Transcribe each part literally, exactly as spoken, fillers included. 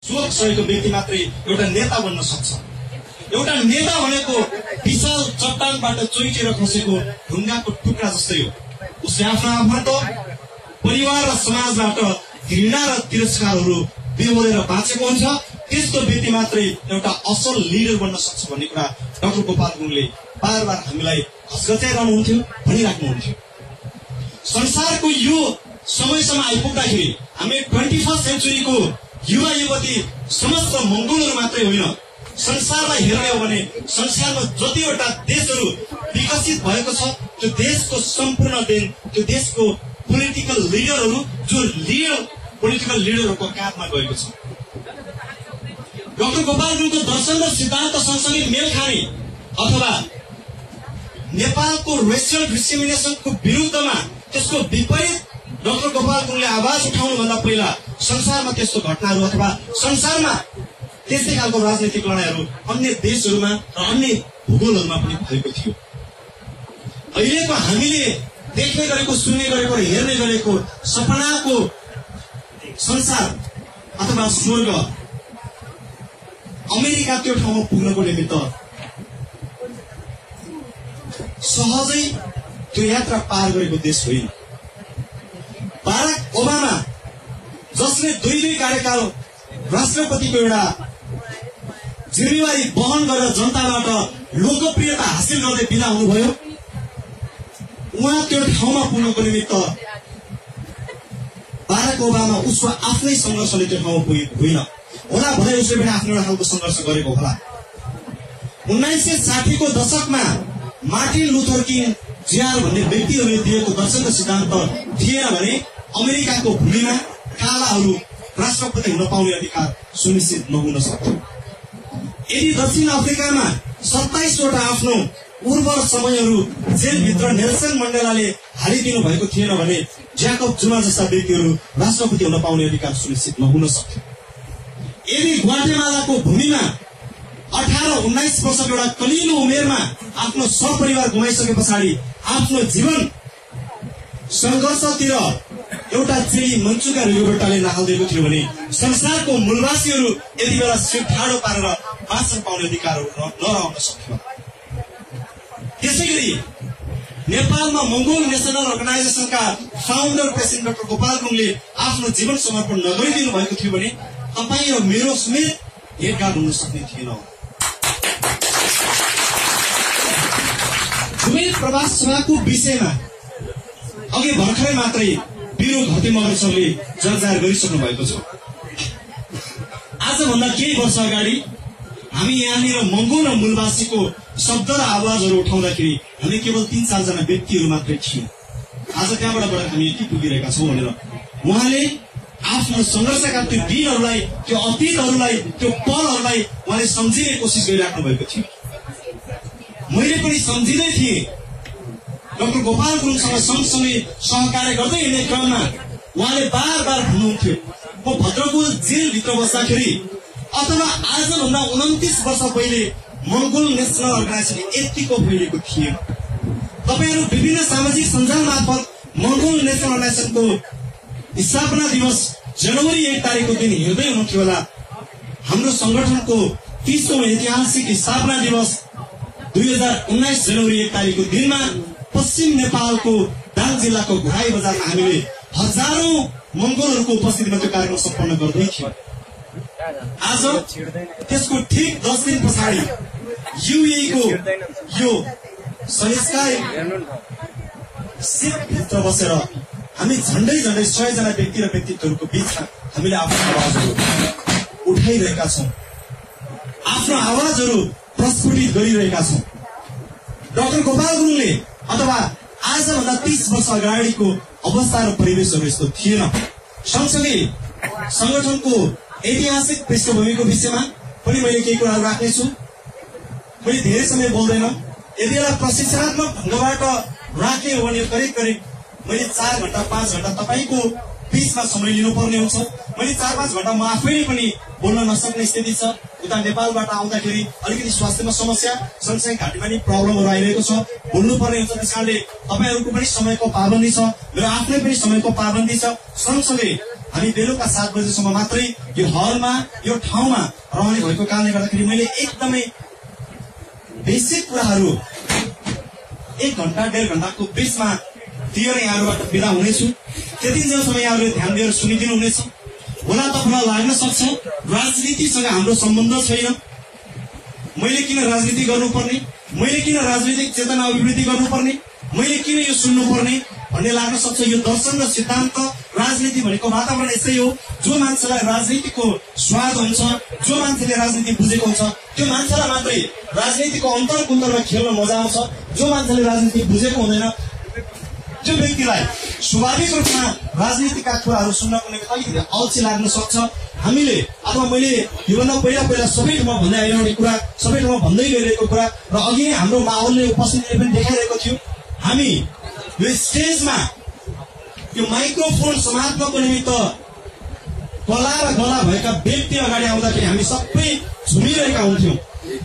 सोच सकेको व्यक्ति मात्रै एउटा नेता बन्न सक्छ। एउटा नेता भनेको विशाल चट्टानबाट चोइटेर खसेको ढुङ्गाको टुक्रा जस्तै हो। उसले आफ्नो आफन्त, परिवार र समाजबाट घृणा र तिरस्कारहरू बेहोरेर बाँचेको हुन्छ। त्यस्तो व्यक्ति मात्रै एउटा असल लिडर बन्न सक्छ भन्ने कुरा डाक्टर गोपाल गुरुङले बार बार हामीलाई हस्कचाइरहनुहुन्थ्यो, भनिराख्नुहुन्थ्यो। संसारको यो समयसम्म आइपुग्दाखेरि हामी ट्वेन्टी फर्स्ट सेन्चुरीको युवा युवती समस्त मङ्गोलहरू मात्रै होइन, संसारलाई हेर्ने हो भने संसारमा जतिवटा देशहरू विकसित भएको छ त्यो देशको सम्पूर्ण दिन त्यो देशको पोलिटिकल लिडरहरू जो लिडर पोलिटिकल लिडरहरूको काँधमा गएको छ। डाक्टर गोपाल गुरुङको दर्शन र सिद्धान्त सँगसँगै मेल खाने अथवा नेपालको रेसियल डिस्क्रिमिनेसनको विरुद्धमा त्यसको विपरीत डाक्टर गोपाल गुरुङले आवाज उठाउनुभन्दा पहिला संसारमा त्यस्तो घटनाहरू अथवा संसारमा त्यस्तै खालको राजनैतिक लडाइँहरू अन्य देशहरूमा र अन्य भूगोलहरूमा पनि भएको थियो। अहिलेको हामीले देख्ने गरेको, सुन्ने गरेको, हेर्ने गरेको सपनाको संसार अथवा स्वर्ग अमेरिका त्यो ठाउँमा पुग्नको निमित्त सहजै त्यो यात्रा पार गरेको देश होइन। बाराक ओबामा जसले दुई दुई कार्यकाल राष्ट्रपतिको एउटा जिम्मेवारी वहन गरेर जनताबाट लोकप्रियता हासिल गर्दै बिदा हुनुभयो, उहाँ त्यो ठाउँमा पुग्नको निमित्त बाराक ओबामा उसको आफ्नै सङ्घर्षले त्यो ठाउँमा पुगेको होइन होला। भरे उसले पनि आफ्नो एउटा खालको सङ्घर्ष गरेको होला। उन्नाइस सय साठीको दशकमा मार्टिन लुथर किङ जुनियर भन्ने व्यक्तिहरूले दिएको दर्शन र सिद्धान्त थिएन भने अमेरिकाको भूमिमा कालाहरू राष्ट्रपति हुन पाउने अधिकार सुनिश्चित नहुन सक्थ्यो। यदि दक्षिण अफ्रिकामा सत्ताइसवटा आफ्नो उर्वर समयहरू जेलभित्र नेल्सन मण्डेलाले हालिदिनु भएको थिएन भने ज्याकब जुमा जस्ता व्यक्तिहरू राष्ट्रपति हुन पाउने अधिकार सुनिश्चित नहुन सक्थ्यो। यदि ग्वाटेमालाको भूमिमा अठार उन्नाइस वर्षको एउटा कलिलो उमेरमा आफ्नो सपरिवार गुमाइसके पछाडि आफ्नो जीवन सङ्घर्षतिर एउटा चेली मन्चुका रियोबर्टाले नहालिदिएको थियो भने संसारको मूलवासीहरू यति बेला शिर ठाडो पारेर बाँच्न पाउने अधिकारहरू नरहन सक्थ्यो। त्यसै गरी नेपालमा मङ्गोल नेसनल अर्गनाइजेसनका फाउन्डर प्रेसिडेन्ट डाक्टर गोपाल गुरुङले आफ्नो जीवन समर्पण नगरिदिनु भएको थियो भने तपाईँ र मेरो समेत भेटघाट हुन सक्ने थिएन। दुवै प्रवास सभाको विषयमा अघि भर्खरै मात्रै बिरो घटे मगरसरले जगजाहेर गरिसक्नु भएको छ। आजभन्दा केही वर्ष अगाडि हामी यहाँनिर मङ्गोल र मूलवासीको शब्द र आवाजहरू उठाउँदाखेरि हामी केवल तीन चारजना व्यक्तिहरू मात्रै थियौँ। आज त्यहाँबाट बढेर हामी यति पुगिरहेका छौँ भनेर उहाँले आफ्नो सङ्घर्षका त्यो दिनहरूलाई, त्यो अतीतहरूलाई, त्यो पलहरूलाई उहाँले सम्झिने कोसिस गरिराख्नु भएको थियो। मैले पनि सम्झिँदै थिएँ। डाक्टर गोपाल गुरुङसँग सँगसँगै सहकार्य गर्दै हिँड्ने क्रममा उहाँले बार बार भन्नुहुन्थ्यो, म भद्रपुर जेलभित्र बस्दाखेरि अथवा आजभन्दा उन्तिस वर्ष पहिले मङ्गोल नेसनल अर्गनाइजेसन यतिको फैलिएको थिएन। तपाईँहरू विभिन्न सामाजिक सञ्जाल मार्फत मङ्गोल नेसनल अर्गनाइजेसनको स्थापना दिवस जनवरी एक तारिकको दिन हेर्दै हुनुहुन्थ्यो होला। हाम्रो संगठनको तीसौं ऐतिहासिक स्थापना दिवस दुई हजार उन्नाइस जनवरी एक तारिकको दिनमा पश्चिम नेपालको दाङ जिल्लाको घुराई बजारमा हामीले हजारौं मङ्गोलहरूको उपस्थितिमा त्यो कार्यक्रम सम्पन्न गर्दै थियौँ। आज त्यसको ठिक दस दिन पछाडि युएईको यो सहिस्कार सिटभित्र बसेर हामी झन्डै झन्डै सयजना व्यक्ति र व्यक्तित्वहरूको बीचमा हामीले आफ्नो आवाजहरू उठाइरहेका छौँ, आफ्नो आवाजहरू प्रस्फुटित गरिरहेका छौँ। डाक्टर गोपाल गुरुङले अथवा आजभन्दा तीस वर्ष अगाडिको अवस्था र परिवेशहरू यस्तो थिएन। सँगसँगै संगठनको ऐतिहासिक पृष्ठभूमिको विषयमा पनि मैले केही कुराहरू राख्नेछु। मैले धेरै समय बोल्दैन। यदि यसलाई प्रशिक्षणात्मक ढङ्गबाट राख्ने हो भने करिब करिब मैले चार घण्टा पाँच घण्टा तपाईँको बीचमा समय लिनुपर्ने हुन्छ। मैले चार पाँच घण्टा म आफैले पनि बोल्न नसक्ने स्थिति छ। उता नेपालबाट आउँदाखेरि अलिकति स्वास्थ्यमा समस्या, सँगसँगै घाँटीमा नि प्रब्लमहरू आइरहेको छ, बोल्नुपर्ने हुन्छ। त्यस कारणले तपाईँहरूको पनि समयको पाबन्दी छ, मेरो आफ्नै पनि समयको पाबन्दी छ। सँगसँगै हामी बेलुका सात बजेसम्म मात्रै यो हलमा यो ठाउँमा रहने भएको कारणले गर्दाखेरि मैले एकदमै बेसिक कुराहरू एक घण्टा डेढ घण्टाको बिचमा दिएर यहाँहरूबाट बिदा हुनेछु। त्यतिन्जेलसम्म यहाँहरूले ध्यान दिएर सुनिदिनु हुनेछ। होला तपाईँलाई लाग्न सक्छ राजनीतिसँग हाम्रो सम्बन्ध छैन, मैले किन राजनीति गर्नुपर्ने, मैले किन राजनीतिक चेतना अभिवृद्धि गर्नुपर्ने, मैले किन यो सुन्नुपर्ने भन्ने लाग्न सक्छ। यो दर्शन र सिद्धान्त राजनीति भनेको वातावरण यसै हो। जो मान्छेलाई राजनीतिको स्वाद हुन्छ, जो मान्छेले राजनीति बुझेको हुन्छ, त्यो मान्छेलाई मात्रै राजनीतिको अन्तर कुन्तरमा खेल्न मजा आउँछ। जो मान्छेले राजनीति बुझेको हुँदैन त्यो व्यक्तिलाई स्वाभाविक रूपमा राजनीतिका कुराहरू सुन्नको निम्ति अलिकति अल्छी लाग्न सक्छ। हामीले अथवा मैले योभन्दा पहिला पहिला सबै ठाउँमा भन्दै आइरहेको कुरा, सबै ठाउँमा भन्दै गइरहेको कुरा र अघि हाम्रो माहौलले उपस्थितिले पनि देखाइरहेको थियो। हामी यो स्टेजमा यो माइक्रोफोन समात्नको निमित्त कला र गला भएका व्यक्ति अगाडि आउँदाखेरि हामी सबै झुमिरहेका हुन्थ्यौँ।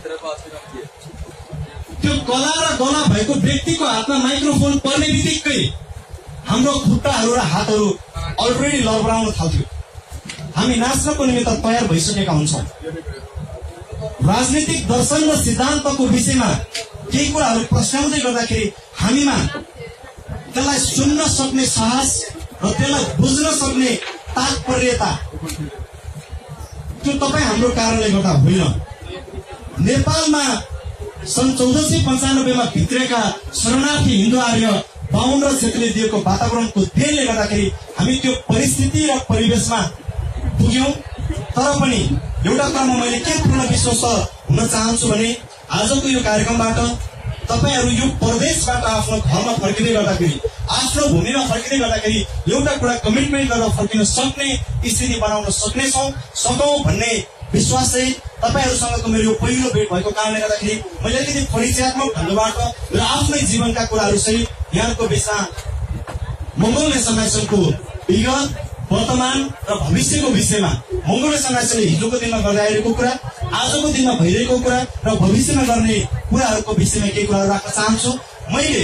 त्यो कला र गला भएको व्यक्तिको हातमा माइक्रोफोन पर्ने बित्तिकै हाम्रो खुट्टाहरू र हातहरू अलरेडी लर्बराउन थाल्थ्यो। हामी नाच्नको निमित्त तयार भइसकेका हुन्छौँ। राजनीतिक दर्शन र सिद्धान्तको विषयमा केही कुराहरू प्रश्नाउँदै गर्दाखेरि हामीमा त्यसलाई सुन्न सक्ने साहस र त्यसलाई बुझ्न सक्ने तात्पर्यता त्यो तपाईँ हाम्रो कारणले गर्दा होइन। नेपालमा सन् चौध सय पन्चानब्बेमा भित्रेका शरणार्थी हिन्दू आर्य बाहुन र क्षेत्रले दिएको वातावरणको देनले गर्दाखेरि हामी त्यो परिस्थिति र परिवेशमा पुग्यौं। तर पनि एउटा कुरामा मैले के पूर्ण विश्वास हुन चाहन्छु भने आजको यो कार्यक्रमबाट तपाईहरू यो प्रदेशबाट आफ्नो घरमा फर्किँदै गर्दाखेरि, आफ्नो भूमिमा फर्किँदै गर्दाखेरि एउटा कुरा कमिटमेन्ट गरेर फर्किन सक्ने स्थिति बनाउन सक्नेछौँ सकौँ भन्ने विश्वास चाहिँ तपाईहरूसँगको मेरो यो पहिलो भेट भएको कारणले गर्दाखेरि मैले अलिकति परिचयात्मक ढङ्गबाट र आफ्नै जीवनका कुराहरू सहित यहाँको बिचमा मङ्गोल नेसन एसोसिएसनको विगत, वर्तमान र भविष्यको विषयमा मङ्गोल नेसन एसोसिएसनले हिजोको दिनमा गर्दै आइरहेको कुरा, आजको दिनमा भइरहेको कुरा र भविष्यमा गर्ने कुराहरूको विषयमा केही कुराहरू राख्न चाहन्छु। मैले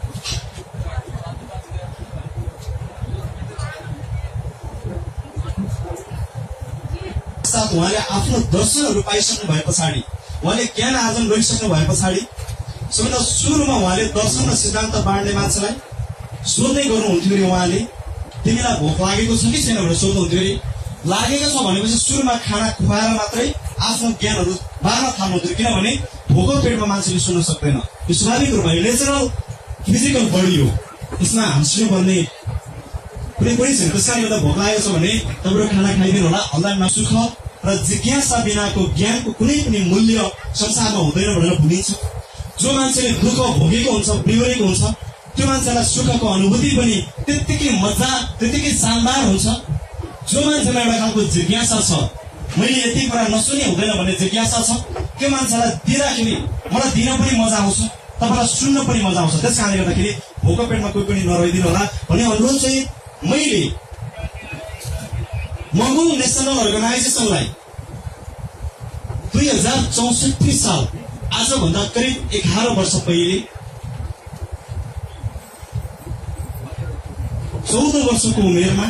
साथ उहाँले आफ्नो दर्शनहरू पाइसक्नु भए पछाडि, उहाँले ज्ञान आर्जन गरिसक्नु भए पछाडि सबैभन्दा सुरुमा उहाँले दर्शन र सिद्धान्त बाँड्ने मान्छेलाई सोध्दै गर्नुहुन्थ्यो अरे उहाँले तिमीलाई भोक लागेको छ कि छैन भनेर सोध्नुहुन्थ्यो अरे। लागेको छ भनेपछि सुरुमा खाना खुवाएर मात्रै आफ्नो ज्ञानहरू बाँड्न थाल्नुहुन्थ्यो, किनभने भोको पेटमा मान्छेले सुन्न सक्दैन। यो स्वाभाविक रूपमा नेचुरल फिजिकल बडी हो, यसमा हाँस्नु पर्ने कुनै पनि छैन। त्यस कारणले गर्दा भोक लागेको छ भने तपाईँको खाना खाइदिनु होला। हल्ला नसुख र जिज्ञासा बिनाको ज्ञानको कुनै पनि मूल्य संसारमा हुँदैन भनेर भनिन्छ। जो मान्छेले दुःख भोगेको हुन्छ, बिहोरेको हुन्छ, त्यो मान्छेलाई सुखको अनुभूति पनि त्यत्तिकै मजा, त्यत्तिकै शानदार हुन्छ। जो मान्छेमा एउटा खालको जिज्ञासा छ, मैले यति कुरा नसुने हुँदैन भन्ने जिज्ञासा छ, त्यो मान्छेलाई दिँदाखेरि मलाई दिन पनि मजा आउँछ, तपाईँलाई सुन्न पनि मजा आउँछ। त्यस कारणले गर्दाखेरि भोको पेटमा कोही पनि नरहिदिनु होला भन्ने अनुरोध चाहिँ मैले मङ्गोल नेसनल अर्गनाइजेसनलाई दुई हजार चौसठी साल आजभन्दा करिब एघार वर्ष पहिले चौध वर्षको उमेरमा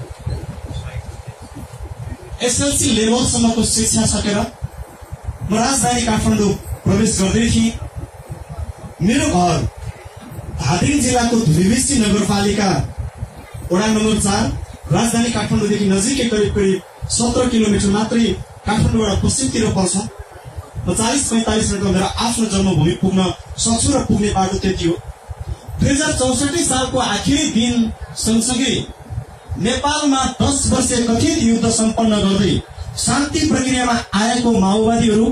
एसएलसी लेभलसम्मको शिक्षा सकेर म राजधानी काठमाडौँ प्रवेश गर्दै थिएँ। मेरो घर धादिङ जिल्लाको धुलीबेसी नगरपालिका वडा नम्बर चार राजधानी काठमाडौँदेखि नजिकै करिब करिब सत्र किलोमिटर मात्रै काठमाडौँबाट पश्चिमतिर पर्छ। म चालिस पैंतालिस मिनटमा मेरो आफ्नो जन्मभूमि पुग्न सक्छु र पुग्ने बाटो त्यति हो। दुई हजार चौसठी सालको आखिरी दिन सँगसँगै नेपालमा दस वर्षीय कथित युद्ध सम्पन्न गर्दै शान्ति प्रक्रियामा आएको माओवादीहरू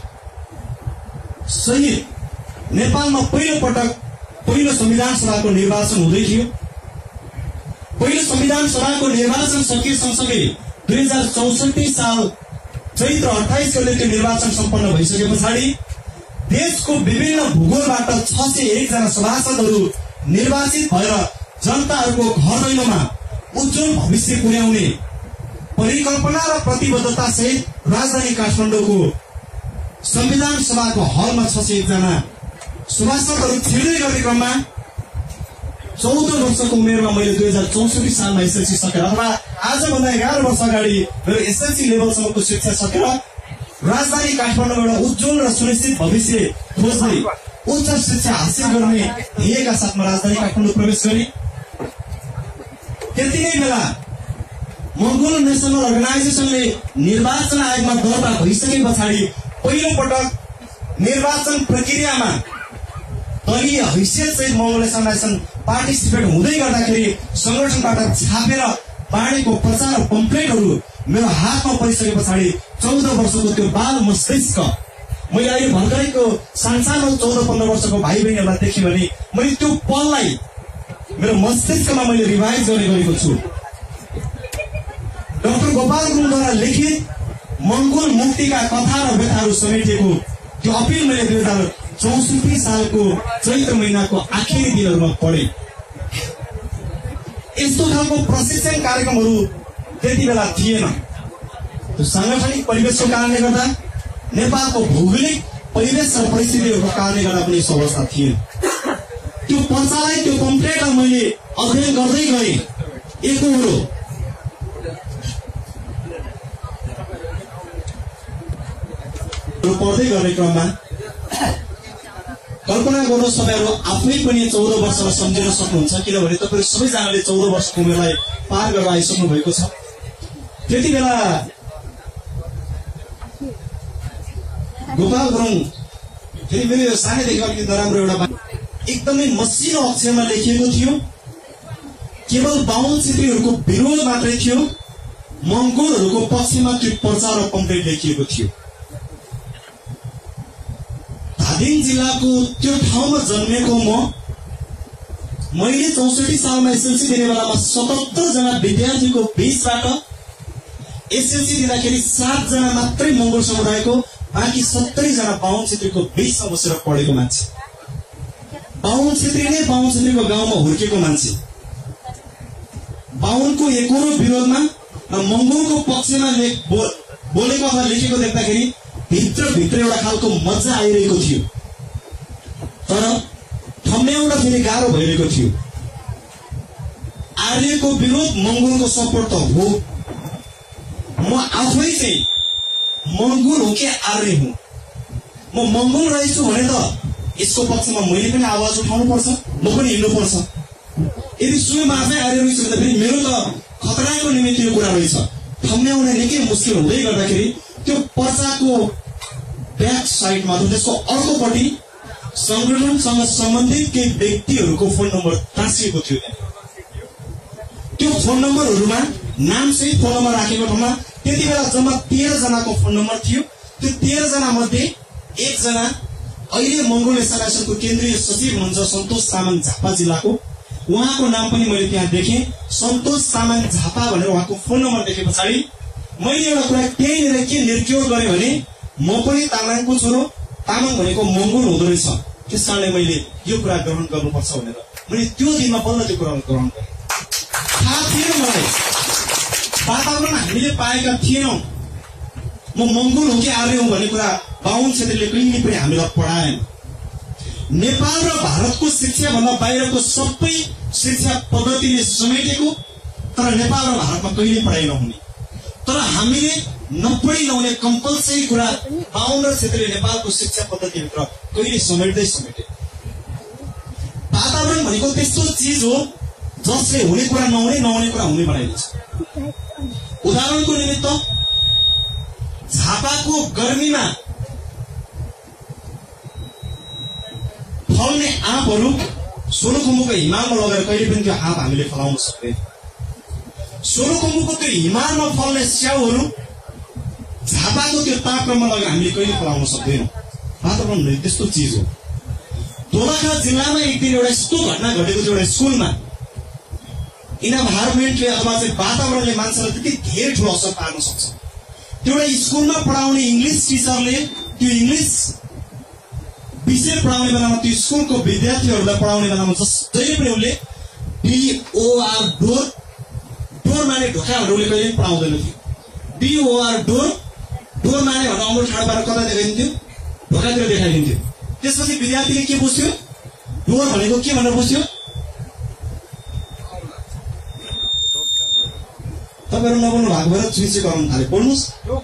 सहित नेपालमा पहिलो पटक पहिलो संविधान सभाको निर्वाचन हुँदै थियो। पहिलो संविधान सभाको निर्वाचन सकिए सँगसँगै दुई हजार चौसठी साल चैत्र अठाइस गते त्यो निर्वाचन सम्पन्न भइसके पछाडि देशको विभिन्न भूगोलबाट छ सय एक जना सभासदहरू निर्वाचित भएर जनताहरूको घर दैलोमा उज्जवल भविष्य पुर्याउने परिकल्पना र प्रतिबद्धता सहित राजधानी काठमाडौँको संविधान सभाको हलमा छ सय एक जना सभासदहरू छिर्दै गर्ने क्रममा चौध वर्षको उमेरमा मैले दुई हजार चौसठी सालमा एसएलसी सकेर अथवा आजभन्दा एघार वर्ष अगाडि मेरो एसएलसी लेभलसम्मको शिक्षा सकेर राजधानी काठमाडौँमा एउटा उज्जवल र सुनिश्चित भविष्य खोज्दै उच्च शिक्षा हासिल गर्ने ध्येयका साथमा राजधानी काठमाडौँ प्रवेश गरे। त्यति नै बेला मङ्गोल नेसनल अर्गनाइजेसनले निर्वाचन आयोगमा दर्ता भइसके पछाडि पहिलो पटक निर्वाचन प्रक्रियामा दलीय हैसियत सहित मङ्गोल नेसनल अर्गनाइजेसन पार्टिसिपेट हुँदै गर्दाखेरि संगठनबाट छापेर बाँडेको प्रचार पम्पलेटहरू मेरो हातमा परिसके पछाडि चौध वर्षको त्यो बाल मस्तिष्क मैले अहिले भर्खरैको सानसानो चौध पन्ध्र वर्षको भाइ बहिनीहरूलाई देखेँ भने मैले त्यो पललाई मेरो मस्तिष्कमा मैले रिभाइज गर्ने गरेको छु। डाक्टर गोपाल गुरुङद्वारा लिखित मङ्गोल मुक्तिका कथा र व्यथाहरू समेटिएको त्यो अपिल मैले दुई हजार चौसठी सालको चैत्र महिनाको आखिरी दिनहरूमा पढे। यस्तो खालको प्रशिक्षण कार्यक्रमहरू त्यति बेला थिएन। त्यो साङ्गठनिक परिवेशको कारणले गर्दा नेपालको भौगोलिक परिवेश र परिस्थितिहरूको कारणले गर्दा पनि यस्तो अवस्था थिएन। त्यो पर्चालाई त्यो कम्प्लेटलाई मैले अध्ययन गर्दै गएँ। एकहोरो पढ्दै गर्ने क्रममा कल्पना गर्नुहोस् तपाईँहरू आफै पनि चौध वर्षलाई सम्झिन सक्नुहुन्छ, किनभने तपाईँहरू सबैजनाले चौध वर्षको उमेरलाई पार गरेर आइसक्नु भएको छ। त्यति बेला गोपाल गुरुङ फेरि मेरो सानैदेखि अलिकति नराम्रो एउटा एकदमै मसिनो अक्षरमा लेखिएको थियो। केवल बाहुन छेत्रीहरूको विरोध मात्रै थियो, मङ्गोलहरूको पक्षमा त्यो पर्चा र कम्प्लेट लेखिएको थियो। धादिङ जिल्लाको त्यो ठाउँमा जन्मेको म मैले चौसठी सालमा एसएलसी दिने बेलामा सतहत्तर जना विद्यार्थीको बीचबाट एसएलसी दिँदाखेरि सात जना मात्रै मङ्गोल समुदायको, बाँकी सत्तरी जना बाहुन छेत्रीको बीचमा बसेर पढेको मान्छे। बाहुन छेत्री नै बाहुन छेत्रीको गाउँमा हुर्केको मान्छे। बाहुनको एकहोरो विरोधमा र मङ्गोलको पक्षमा बोलेको अथवा लेखेको देख्दाखेरि भित्र भित्र एउटा खालको मजा आइरहेको थियो, तर ठम्ब्याउन फेरि गाह्रो भइरहेको थियो। आर्यको विरोध मङ्गोलको सपोर्ट त हो, म आफै चाहिँ मङ्गोल हो कि आर्य हुँ। म मङ्गोल रहेछु भने त यसको पक्षमा मैले पनि आवाज उठाउनु पर्छ, म पनि हिँड्नु पर्छ। यदि स्वयं आफै आर्य रहेछु भने फेरि मेरो त खतराको निमित्त यो कुरा रहेछ। ठम्ब्याउन निकै मुस्किल हुँदै गर्दाखेरि त्यो पर्चाको ब्याक साइडमा त्यसको अर्कोपट्टि संगठनसँग सम्बन्धित केही व्यक्तिहरूको फोन नम्बर टाँसिएको थियो। त्यो फोन नम्बरहरूमा नाम सहित फोन नम्बर राखेको ठाउँमा त्यति बेला जम्मा तेह्र जनाको फोन नम्बर थियो। त्यो तेह्र जना मध्ये एकजना अहिले मङ्गोल एसोसिएसनको केन्द्रीय सचिव हुनुहुन्छ सन्तोष तामाङ झापा जिल्लाको, उहाँको नाम पनि मैले त्यहाँ देखेँ। सन्तोष तामाङ झापा भनेर उहाँको फोन नम्बर देखे पछाडि मैले एउटा कुरा त्यहीँनिर के निर्क्योर गरेँ भने म पनि तामाङको छोरो, तामाङ भनेको मङ्गोल हुँदो रहेछ, त्यस कारणले मैले यो कुरा ग्रहण गर्नुपर्छ भनेर मैले त्यो दिनमा बल्ल त्यो कुरा ग्रहण गरेँ। थाहा थिएन मलाई, वातावरण हामीले पाएका थिएनौँ। म मङ्गोल हो कि आर्य हुँ भन्ने कुरा बाहुन क्षेत्रले कहिले पनि हामीलाई पढाएन। नेपाल र भारतको शिक्षा भन्दा बाहिरको सबै शिक्षा पद्धतिले समेटेको, तर नेपाल र भारतमा कहिले पढाइ नहुने, तर हामीले नपढी नहुने कम्पलसरी कुरा बाहुन र क्षेत्रले नेपालको शिक्षा पद्धतिभित्र कहिले समेट्दै समेटे। वातावरण भनेको त्यस्तो चिज हो जसले हुने कुरा नहुने, नहुने कुरा हुने बनाइदिन्छ। उदाहरणको निमित्त झापाको गर्मीमा फल्ने आँपहरू सोलुखुम्बुको हिमालमा लगेर कहिले पनि त्यो आँप हामीले फलाउन सक्दैन। सोलुखुम्बुको त्यो हिमालमा फल्ने स्याउहरू झापाको त्यो तापक्रममा लगेर हामीले कहिले फलाउन सक्दैनौँ। वातावरण त्यस्तो चिज हो। दोलखा जिल्लामा एक दिन एउटा यस्तो घटना घटेको थियो। एउटा स्कुलमा इन्भाइरोमेन्टले अथवा चाहिँ वातावरणले मान्छेलाई त्यति धेरै ठुलो असर पार्न सक्छ। त्यो एउटा स्कुलमा पढाउने इङ्ग्लिस टिचरले त्यो इङ्ग्लिस विषय पढाउने बेलामा त्यो स्कुलको विद्यार्थीहरूलाई पढाउने बेलामा जहिले पनि उसले डिओआर डोर, डोर माने ढोका भनेर उसले कहिले पनि पढाउँदैन थियो। डिओआर डोर, डोर माने भनेर अङ्गुल ठाडो पारेर कता देखाइदिन्थ्यो, ढोकातिर देखाइदिन्थ्यो। त्यसपछि विद्यार्थीले के बुझ्थ्यो, डोर भनेको के भनेर बुझ्थ्यो, तपाईँहरू नबोल्नु भएको भएर चुइचे गराउनु थाले। बोल्नुहोस्।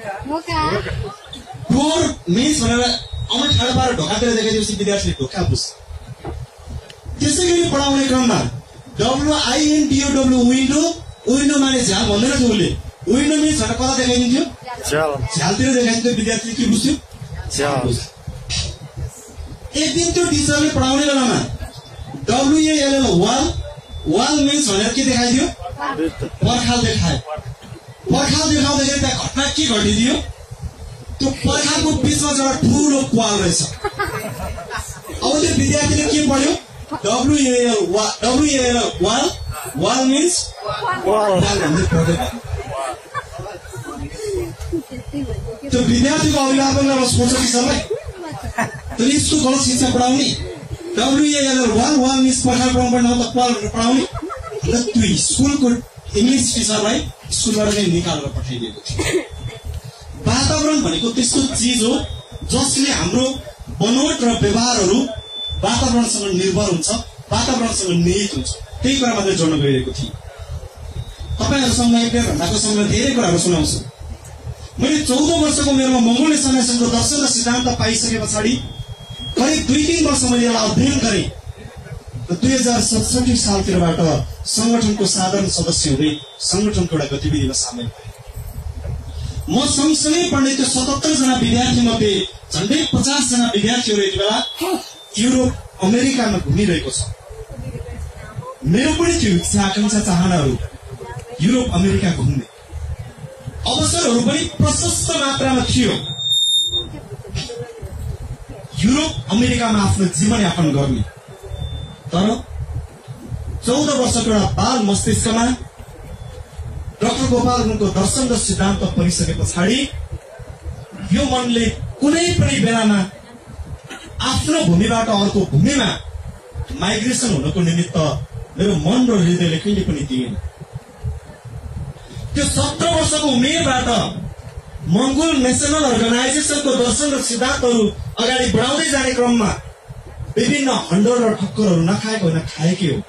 डोर मिन्स भनेर अमै ठाडो पारेर ढोकातिर देखाइदिएपछि विद्यार्थीले ढोका बुझ्छ। त्यसै गरी पढाउने क्रममा डब्लुआइएनडिओडब्लु विन्डो, विन्डो माने झ्याल भन्दैन थियो उसले। विन्डो मिन्स भनेर कता देखाइदिन्थ्यो? झ्यालतिर देखाइदिन्थ्यो। विद्यार्थीले के बुझ्थ्यो? एक दिन त्यो टिचरले पढाउने बेलामा डब्लुएएलएल वाल, वाल मिन्स भनेर के देखाइदियो? पर्खाल देखायो। पर्खाल देखाउँदाखेरि त्यहाँ घटना के घटिदियो? त्यो पर्खालको बिचमा एउटा ठुलो क्वाल रहेछ। अब त्यो विद्यार्थीले के पढ्यो? W A L W A L wall, wall means भन्दै पढ्दै। त्यो विद्यार्थीको अभिभावकलाई अब सोच्छ कि सरलाई त्यो यस्तो गलत शिक्षा पढाउने? डब्लुएएल वाल, वाल मिन्स पर्खाल पढाउनु पर्ने, क्वाल पढाउने? त्यो स्कुलको इङ्ग्लिस टिचरलाई स्कुलबाट नै निकालेर पठाइदिएको थियो। वातावरण भनेको त्यस्तो चिज हो जसले हाम्रो बनोट र व्यवहारहरू वातावरणसँग निर्भर हुन्छ, वातावरणसँग निहित हुन्छ। त्यही कुरा मात्रै जोड्न गइरहेको थिएँ। तपाईँहरूसँग एक डेढ घन्टाको समयमा धेरै कुराहरू सुनाउँछु। मैले चौध वर्षको उमेरमा मङ्गोल इस्लामिजमको दर्शन र सिद्धान्त पाइसके पछाडि करिब दुई तीन वर्ष मैले यसलाई अध्ययन गरेँ। दुई हजार सतसठी सालतिरबाट संगठनको साधारण सदस्य हुँदै संगठनको एउटा गतिविधिमा सामेल भए। म सँगसँगै पढ्ने त्यो सतहत्तर जना विद्यार्थी मध्ये झन्डै पचास जना विद्यार्थीहरू यति बेला युरोप अमेरिकामा घुमिरहेको छ। मेरो पनि थियो इच्छा, आकांक्षा, चाहनाहरू युरोप अमेरिका घुम्ने। अवसरहरू पनि प्रशस्त मात्रामा थियो युरोप अमेरिकामा आफ्नो जीवनयापन गर्ने। तर चौध वर्षको एउटा बाल मस्तिष्कमा डाक्टर गोपाल गुरुङको दर्शन र सिद्धान्त पढिसके पछाडि यो मनले कुनै पनि बेलामा आफ्नो भूमिबाट अर्को भूमिमा माइग्रेसन हुनको निमित्त मेरो मन र हृदयले कहिले पनि दिएन। त्यो सत्र वर्षको उमेरबाट मङ्गोल नेसनल अर्गनाइजेसनको दर्शन र सिद्धान्तहरू अगाडि बढाउँदै जाने क्रममा विभिन्न हन्डर र ठक्करहरू नखाएको होइन, खाएकै हो।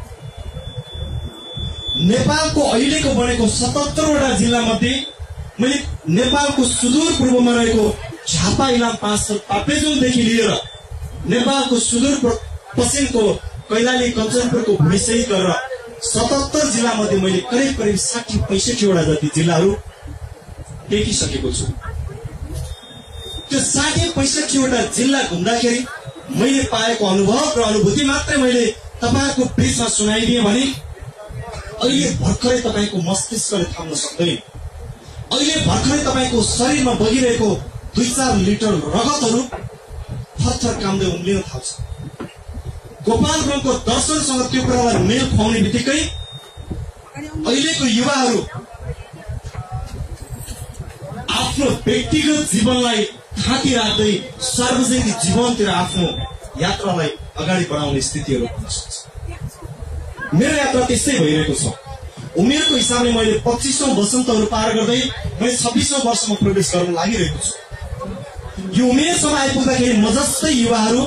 नेपालको अहिलेको बनेको सतहत्तरवटा जिल्ला मध्ये मैले नेपालको सुदूर पूर्वमा रहेको झापा, इलाम, पाँचथर, ताप्लेजुङदेखि लिएर नेपालको सुदूर पश्चिमको कैलाली, कञ्चनपुरको भूमिसहित गरेर सतहत्तर जिल्ला मध्ये मैले करिब करिब साठी पैँसठीवटा जति जिल्लाहरू देखिसकेको छु। त्यो साठी पैँसठीवटा जिल्ला घुम्दाखेरि मैले पाएको अनुभव र अनुभूति मात्रै मैले तपाईँको बीचमा सुनाइदिएँ भने अहिले भर्खरै तपाईँको मस्तिष्कले थाम्न सक्दैन। अहिले भर्खरै तपाईँको शरीरमा बगिरहेको दुई चार लिटर रगतहरू थरथर कामले उम्लिन थाल्छ। गोपाल गुरुङको दर्शनसँग त्यो कुरालाई मेल खुवाउने बित्तिकै अहिलेको युवाहरू आफ्नो व्यक्तिगत जीवनलाई थाती राख्दै सार्वजनिक जीवनतिर आफ्नो यात्रालाई अगाडि बढाउने स्थितिहरू हुन सक्छ। मेरो यात्रा त्यस्तै भइरहेको छ। उमेरको हिसाबले मैले पच्चिसौँ वसन्तहरू पार गर्दै मैले छब्बिसौँ वर्षमा प्रवेश गर्न लागिरहेको छु। यो उमेरसम्म आइपुग्दाखेरि म जस्तै युवाहरू,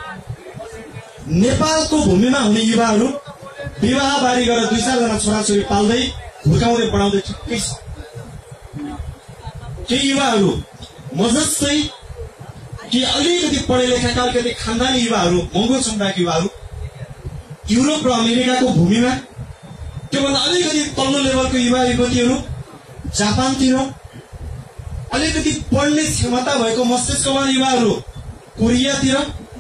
नेपालको भूमिमा हुने युवाहरू विवाह बारी गरेर दुई चारजना छोराछोरी पाल्दै हुर्काउँदै बढाउँदै ठिकै छ। केही युवाहरू म जस्तै कि अलिकति पढे लेखाका अलिकति खानदानी युवाहरू, मङ्गोल समुदायका युवाहरू युरोप र अमेरिकाको भूमिमा, त्योभन्दा अलिकति तल्लो लेभलको युवा युवतीहरू जापानतिर, अलिकति पढ्ने क्षमता भएको मस्तिष्कवान युवाहरू कोरियातिर,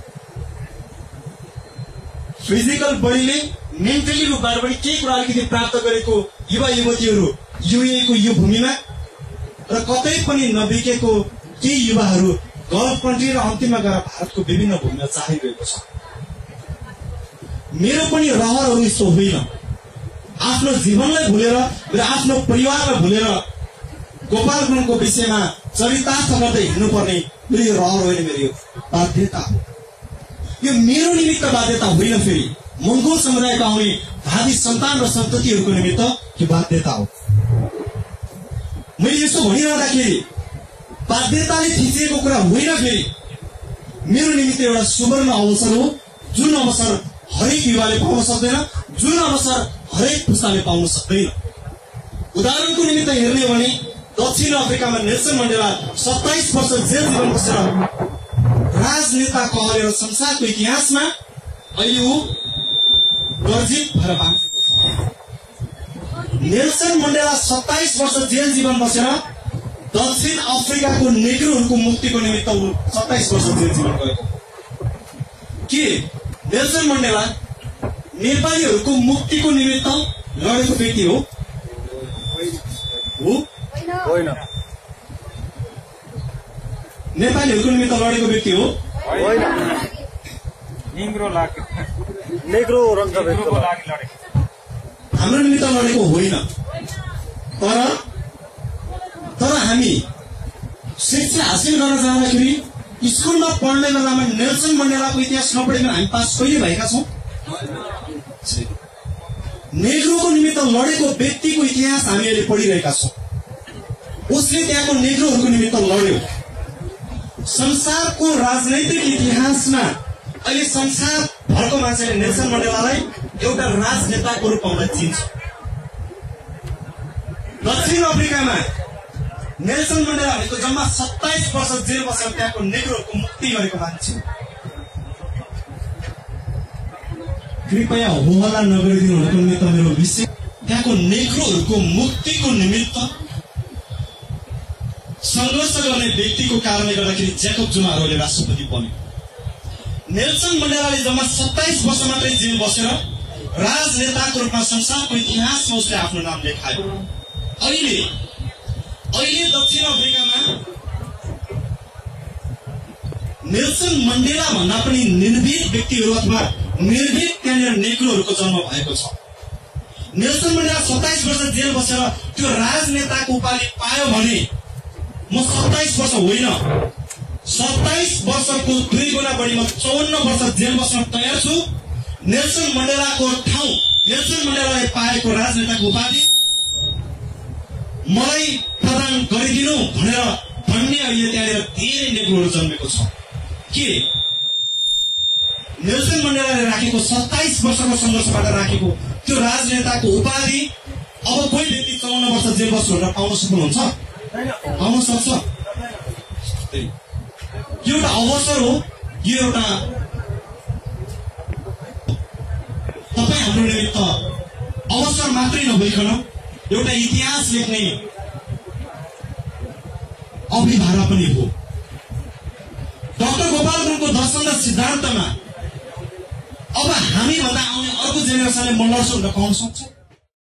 फिजिकल बडीले मेन्टली रूपबाट पनि केही कुरा अलिकति प्राप्त गरेको युवा युवतीहरू युएको यो भूमिमा र कतै पनि नबिकेको केही युवाहरू गल्फ कन्ट्री र अन्तिममा गएर भारतको विभिन्न भूमिमा चाहिरहेको छ। मेरो पनि रहरहरू यस्तो होइन। आफ्नो जीवनलाई भुलेर, मेरो आफ्नो परिवारलाई भुलेर गोपाल गुरुङको विषयमा चरितार्थ गर्दै हिँड्नुपर्ने मेरो यो रहर होइन, मेरो यो बाध्यता हो। यो मेरो निमित्त बाध्यता होइन, फेरि मङ्गोल समुदायका आउने भावी सन्तान र सन्ततिहरूको निमित्त यो बाध्यता हो। मैले यसो भनिरहँदाखेरि बाध्यताले थिचिएको कुरा होइन, फेरि मेरो निमित्त एउटा सुवर्ण अवसर हो, जुन अवसर हरेक युवाले पाउन सक्दैन, जुन अवसर हरेक पुस्ताले पाउन सक्दैन। उदाहरणको निमित्त हेर्ने हो भने दक्षिण अफ्रिकामा नेल्सन मण्डेला सत्ताइस वर्ष जेल जीवन बसेर राजनेता कहलेर संसारको इतिहासमा अहिले ऊ गर्जित भएर बाँचेको छ। नेल्सन मण्डेला सत्ताइस वर्ष जेल जीवन बसेर दक्षिण अफ्रिकाको नेग्रोहरूको मुक्तिको निमित्त ऊ सत्ताइस वर्ष जेल जीवन गएको के नेल्सन मण्डेला नेपालीहरूको मुक्तिको निमित्त लडेको व्यक्ति हो हो होइन। नेपालीहरूको निमित्त लडेको व्यक्ति हो होइन। निग्रो लाग्यो नेग्रो रङ्गको लागि लडेको हाम्रो निमित्त लडेको होइन। तर तर हामी शिक्षा हासिल गर्न जाँदाखेरि स्कुलमा पढ्ने बेलामा नेल्सन मण्डेलाको इतिहास नपढेर हामी पास कहिले भएका छौँ? नेग्रोको निमित्त लडेको व्यक्तिको इतिहास हामी अहिले पढिरहेका छौँ। उसले त्यहाँको नेग्रोहरूको निमित्त लड्यो। संसारको राजनैतिक इतिहासमा अहिले संसार भरको मान्छेले नेल्सन मण्डेलालाई एउटा राजनेताको रूपमा चिन्छ। दक्षिण अफ्रिकामा नेल्सन मण्डेला भनेको जम्मा सत्ताइस वर्ष जेल बसेर त्यहाँको नेग्रोहरूको मुक्ति गरेको मान्छे। कृपया होहल्ला नगरिदिनु भनेको निमित्त मेरो विषय त्यहाँको नेग्रोहरूको मुक्तिको निमित्त संघर्ष गर्ने व्यक्तिको कारणले गर्दाखेरि ज्याकब जुमाहरूले राष्ट्रपति बन्यो। नेल्सन मण्डेलाले जम्मा सत्ताइस वर्ष मात्रै जेल बसेर राजनेताको रूपमा संसारको इतिहासमा उसले आफ्नो नाम लेखायो। अहिले अहिले दक्षिण अफ्रिकामा नेल्सन मण्डेला भन्दा पनि निर्भीक व्यक्तिहरू अथवा निर्भीक त्यहाँनिर नेग्रोहरूको जन्म भएको छ। नेल्सन मण्डेला सत्ताइस वर्ष जेल बसेर त्यो राजनेताको उपाधि पायो भने म सत्ताइस वर्ष होइन सत्ताइस वर्षको दुई गुणा बढी म चौवन्न वर्ष जेल बस्न तयार छु। नेल्सन मण्डेलाको ठाउँ नेल्सन मण्डेलाले पाएको राजनेताको उपाधि मलाई प्रदान गरिदिनु भनेर भन्ने अहिले त्यहाँनिर धेरै नेग्रोहरू जन्मेको छ। के नेल्सन मण्डेलाले राखेको सत्ताइस वर्षको संघर्षबाट राखेको त्यो राजनेताको उपाधि अब कोही व्यक्ति चौवन्न वर्ष जेल बस्नु भनेर पाउन सक्नुहुन्छ? पाउन सक्छ? यो एउटा अवसर हो। यो एउटा तपाईँ हाम्रो निमित्त अवसर मात्रै नभइकन एउटा इतिहास लेख्ने अभिभारा पनि हो। डाक्टर गोपाल गुरुङको दर्शन र सिद्धान्तमा अब हामी भन्दा आउने अर्को जेनेरेसनले मन लड्छ भनेर पाउन सक्छ?